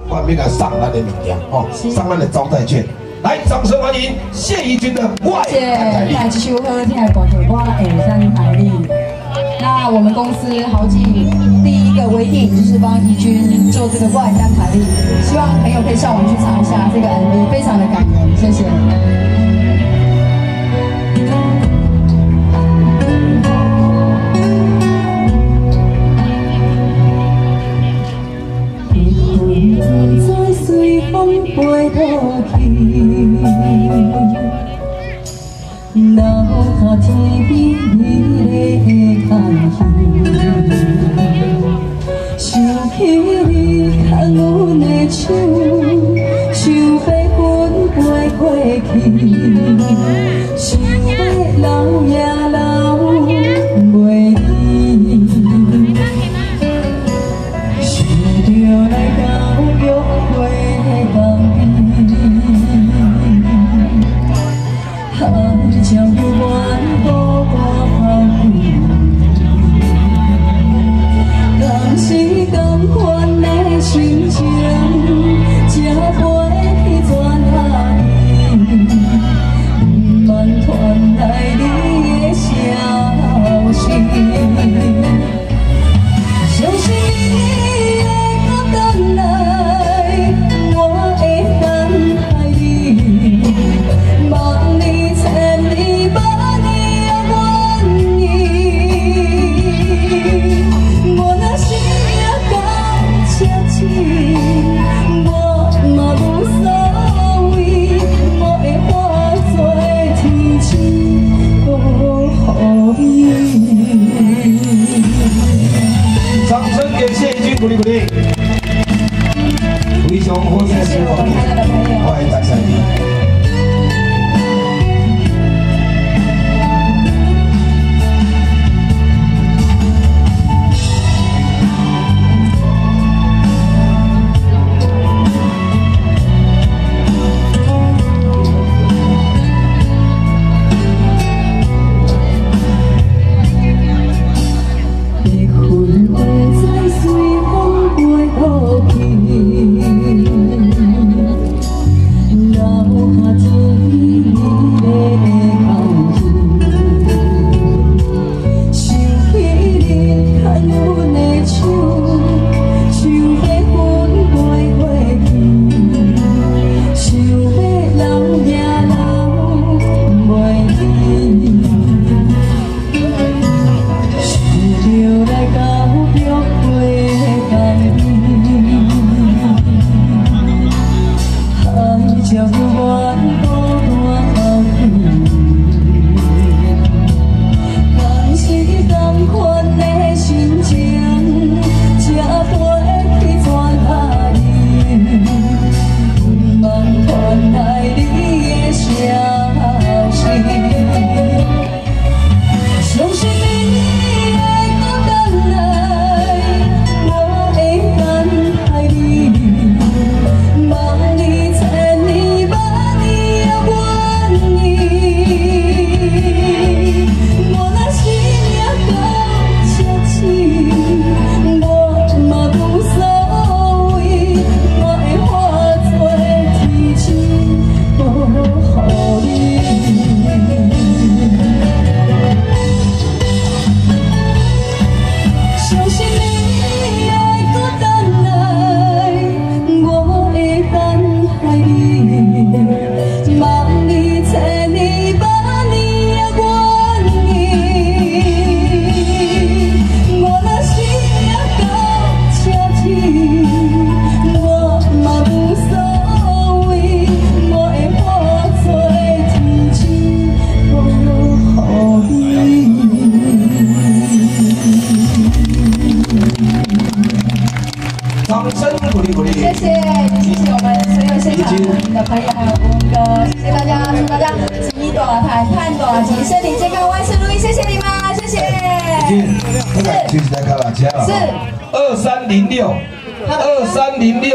我们要给送咱的物件哦，送咱的招待券。来，掌声欢迎谢怡君的外滩台历。 来继续好听的歌曲，我外滩台历。那我们公司豪记第一个微电影就是帮怡君做这个外滩台历，希望朋友可以上网去查一下这个 MV， 非常的感人，谢谢。 飞落去，留下天边美丽的牵线。想起你牵阮的手，想要阮飞过去，想要留也留袂离，想着来到约会。 将永远都抛弃，敢是同款的心情，才飞去转下去，不愿传来你的消息。相信你会等来，我会等待你，望你。 掌声给谢怡君鼓励鼓励，非常欢迎新朋友，欢迎大家。 掌声鼓励鼓励， 谢谢，谢谢我们所有现场的朋友还有吴哥，谢谢大家，祝大家吉大谈盼大吉，身体健康，万事如意，谢谢你们，谢谢。 是，就是在开玩笑。 是 2306，2306。